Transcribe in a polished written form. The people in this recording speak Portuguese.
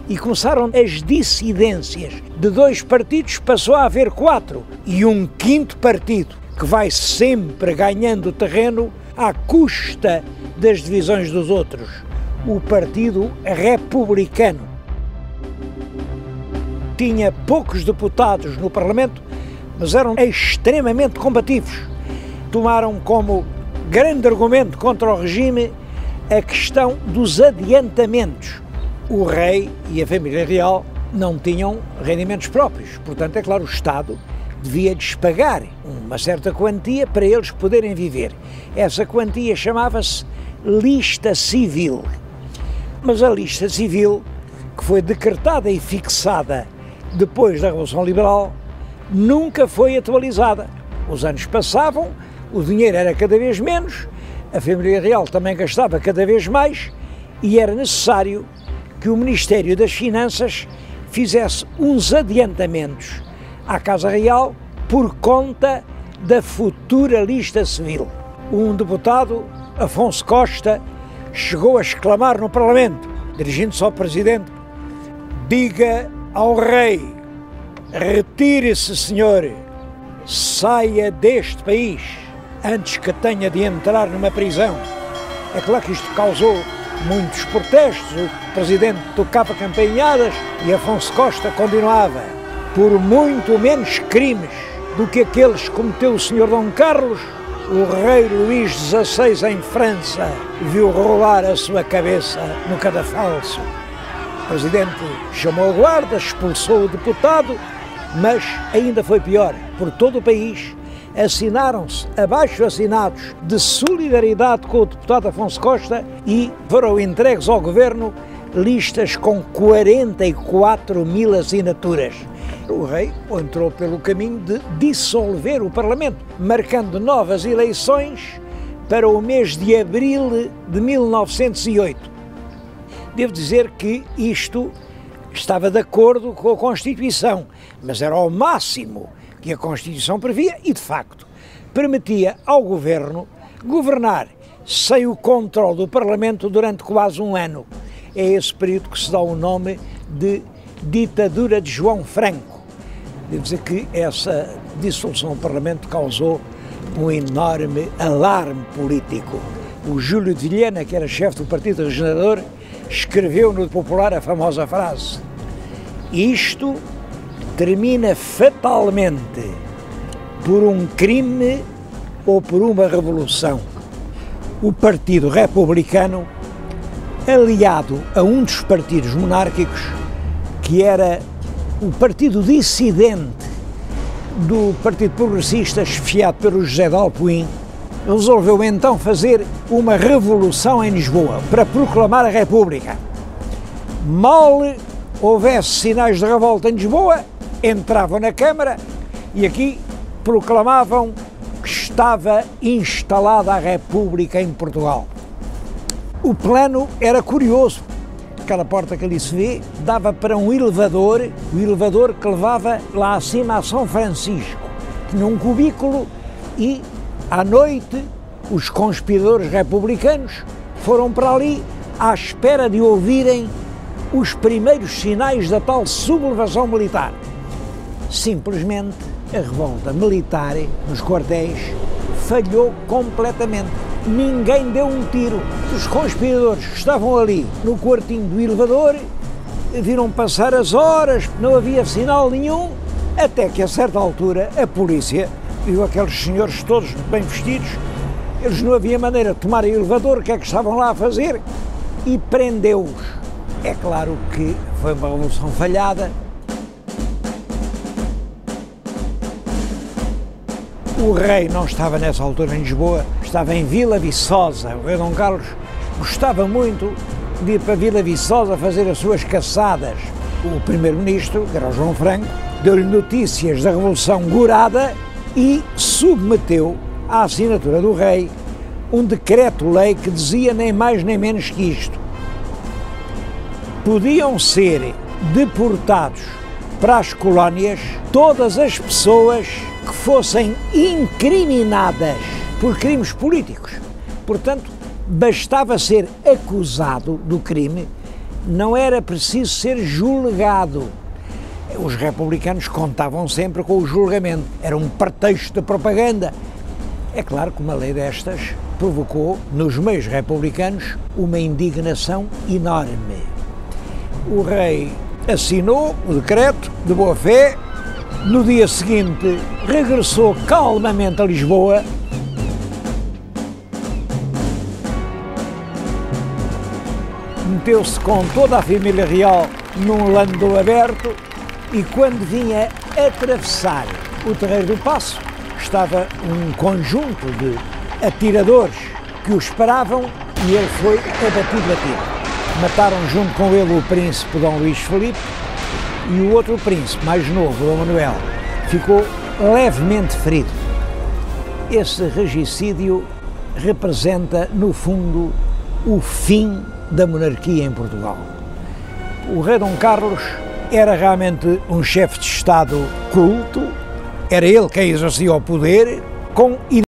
e começaram as dissidências. De 2 partidos passou a haver 4 e um 5º partido que vai sempre ganhando terreno à custa das divisões dos outros, o Partido Republicano. Tinha poucos deputados no Parlamento, mas eram extremamente combativos. Tomaram como grande argumento contra o regime a questão dos adiantamentos. O rei e a família real não tinham rendimentos próprios, portanto, é claro, o Estado devia-lhes pagar uma certa quantia para eles poderem viver. Essa quantia chamava-se lista civil. Mas a lista civil, que foi decretada e fixada depois da Revolução Liberal, nunca foi atualizada. Os anos passavam, o dinheiro era cada vez menos, a família real também gastava cada vez mais e era necessário que o Ministério das Finanças fizesse uns adiantamentos à Casa Real por conta da futura lista civil. Um deputado, Afonso Costa, chegou a exclamar no Parlamento, dirigindo-se ao Presidente: diga ao rei, retire-se, senhor, saia deste país antes que tenha de entrar numa prisão. É claro que isto causou muitos protestos, o Presidente tocava campainhadas e Afonso Costa continuava: por muito menos crimes do que aqueles que cometeu o Sr. Dom Carlos, o rei Luís XVI em França viu rolar a sua cabeça no cadafalso. O Presidente chamou a guarda, expulsou o deputado, mas ainda foi pior. Por todo o país assinaram-se abaixo-assinados de solidariedade com o deputado Afonso Costa e foram entregues ao governo listas com 44.000 assinaturas. O rei entrou pelo caminho de dissolver o Parlamento, marcando novas eleições para o mês de abril de 1908. Devo dizer que isto estava de acordo com a Constituição, mas era ao máximo que a Constituição previa e, de facto, permitia ao governo governar sem o controle do Parlamento durante quase um ano. É esse período que se dá o nome de ditadura de João Franco. Devo dizer que essa dissolução do Parlamento causou um enorme alarme político. O Júlio de Vilhena, que era chefe do Partido Regenerador, escreveu no Popular a famosa frase: isto termina fatalmente por um crime ou por uma revolução. O Partido Republicano, aliado a um dos partidos monárquicos, que era o partido dissidente do Partido Progressista, esfiado pelo José de Alpuim, resolveu então fazer uma revolução em Lisboa para proclamar a República. Mal houvesse sinais de revolta em Lisboa, entravam na Câmara e aqui proclamavam que estava instalada a República em Portugal. O plano era curioso. Aquela porta que ali se vê dava para um elevador, o elevador que levava lá acima a São Francisco. Tinha um cubículo e, à noite, os conspiradores republicanos foram para ali à espera de ouvirem os primeiros sinais da tal sublevação militar. Simplesmente, a revolta militar nos quartéis falhou completamente. Ninguém deu um tiro. Os conspiradores que estavam ali no quartinho do elevador viram passar as horas, não havia sinal nenhum, até que a certa altura a polícia viu aqueles senhores todos bem vestidos, eles não havia maneira de tomar o elevador, o que é que estavam lá a fazer, e prendeu-os. É claro que foi uma revolução falhada. O rei não estava nessa altura em Lisboa, estava em Vila Viçosa. O rei Dom Carlos gostava muito de ir para Vila Viçosa fazer as suas caçadas. O primeiro-ministro, que era o João Franco, deu-lhe notícias da Revolução Gourada e submeteu à assinatura do rei um decreto-lei que dizia nem mais nem menos que isto: podiam ser deportados para as colónias todas as pessoas que fossem incriminadas por crimes políticos. Portanto, bastava ser acusado do crime não era preciso ser julgado. Os republicanos contavam sempre com o julgamento, era um pretexto de propaganda. É claro que uma lei destas provocou, nos meios republicanos, uma indignação enorme. O rei assinou o decreto de boa-fé, no dia seguinte regressou calmamente a Lisboa, meteu-se com toda a família real num landau aberto e quando vinha atravessar o Terreiro do Paço, estava um conjunto de atiradores que o esperavam e ele foi abatido a tiro. Mataram junto com ele o príncipe Dom Luís Filipe e o outro príncipe, mais novo, Dom Manuel, ficou levemente ferido. Esse regicídio representa, no fundo, o fim da monarquia em Portugal. O rei Dom Carlos era realmente um chefe de Estado culto, era ele quem exercia o poder, com